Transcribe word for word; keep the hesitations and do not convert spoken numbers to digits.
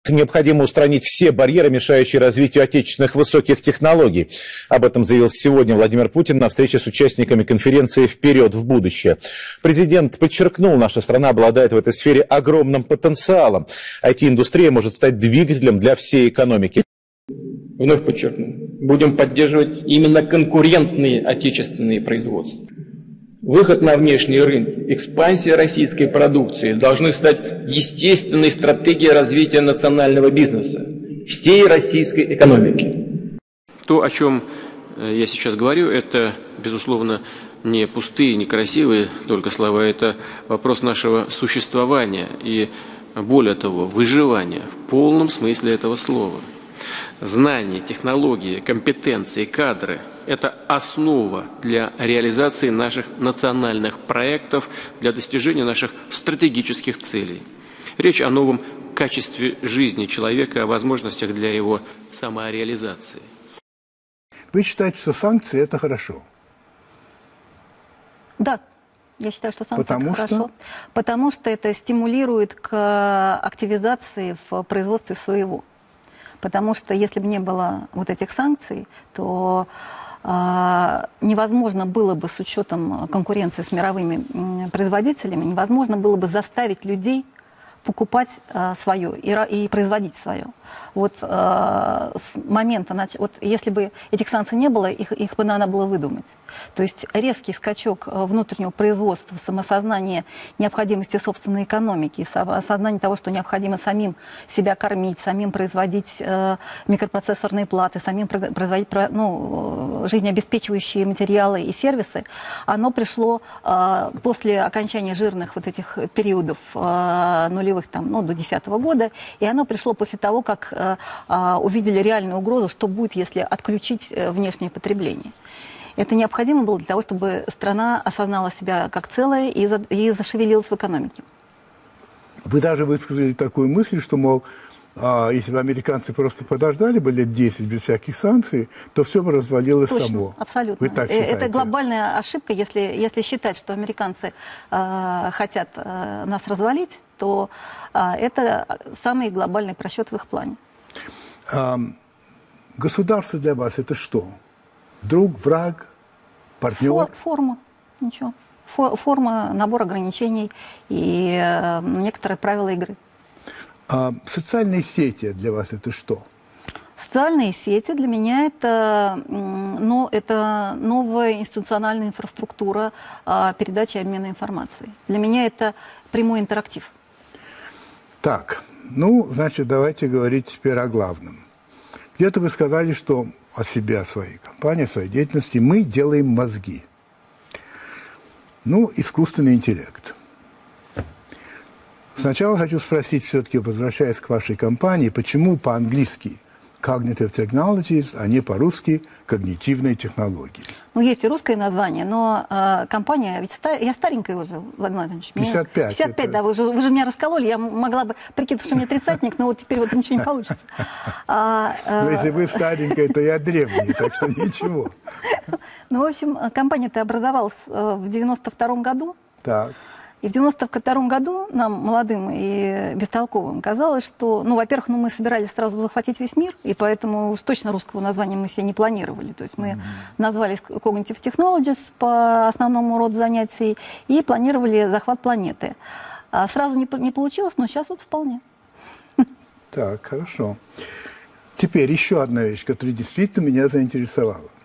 Необходимо устранить все барьеры, мешающие развитию отечественных высоких технологий. Об этом заявил сегодня Владимир Путин на встрече с участниками конференции «Вперед в будущее». Президент подчеркнул, наша страна обладает в этой сфере огромным потенциалом. ай ти-индустрия может стать двигателем для всей экономики. Вновь подчеркну, будем поддерживать именно конкурентные отечественные производства. Выход на внешние рынки, экспансия российской продукции должны стать естественной стратегией развития национального бизнеса, всей российской экономики. То, о чем я сейчас говорю, это, безусловно, не пустые, не красивые только слова, это вопрос нашего существования и, более того, выживания в полном смысле этого слова. Знания, технологии, компетенции, кадры – это основа для реализации наших национальных проектов, для достижения наших стратегических целей. Речь о новом качестве жизни человека, о возможностях для его самореализации. Вы считаете, что санкции – это хорошо? Да. Я считаю, что санкции Потому это что? хорошо, потому что это стимулирует к активизации в производстве своего. Потому что если бы не было вот этих санкций, то э, невозможно было бы с учетом конкуренции с мировыми э, производителями, невозможно было бы заставить людей покупать э, свое и, и производить свое. Вот э, с момента, вот если бы этих санкций не было, их, их бы надо было выдумать. То есть резкий скачок внутреннего производства, самосознание необходимости собственной экономики, осознание того, что необходимо самим себя кормить, самим производить э, микропроцессорные платы, самим производить ну, жизнеобеспечивающие материалы и сервисы, оно пришло э, после окончания жирных вот этих периодов э, нулевых там, ну, до две тысячи десятого года, и оно пришло после того, как э, э, увидели реальную угрозу, что будет, если отключить э, внешнее потребление. Это необходимо было для того, чтобы страна осознала себя как целое и, за, и зашевелилась в экономике. Вы даже высказали такую мысль, что, мол, а, если бы американцы просто подождали бы лет десять без всяких санкций, то все бы развалилось Точно, само. Абсолютно. Вы так считаете? Это глобальная ошибка. Если, если считать, что американцы э, хотят э, нас развалить, то э, это самый глобальный просчет в их плане. А, государство для вас это что? Друг, враг, партнер? Фор, форма, ничего. Фор, форма, набор ограничений и э, некоторые правила игры. А социальные сети для вас это что? Социальные сети для меня это, ну, это новая институциональная инфраструктура э, передачи и обмена информацией. Для меня это прямой интерактив. Так, ну, значит, давайте говорить теперь о главном. Где-то вы сказали, что о себе, о своей компании, о своей деятельности мы делаем мозги. Ну, искусственный интеллект. Сначала хочу спросить, все-таки, возвращаясь к вашей компании, почему по-английски Cognitive Technologies, а не по-русски когнитивные технологии? Ну, есть и русское название, но э, компания, ведь ста... я старенькая уже, Владимир Владимирович. пятьдесят пять. пятьдесят пять, это... да, вы же, вы же меня раскололи, я могла бы прикидывать, что мне тридцатник, но вот теперь вот ничего не получится. А, э... Но если вы старенькая, то я древний, так что ничего. Ну, в общем, компания-то образовалась в девяносто втором году. Так. И в девяносто втором году нам, молодым и бестолковым, казалось, что, ну, во-первых, ну, мы собирались сразу захватить весь мир, и поэтому уж точно русского названия мы себе не планировали. То есть мы mm-hmm. назвались Cognitive Technologies по основному роду занятий и планировали захват планеты. А сразу не, не получилось, но сейчас вот вполне. Так, хорошо. Теперь еще одна вещь, которая действительно меня заинтересовала.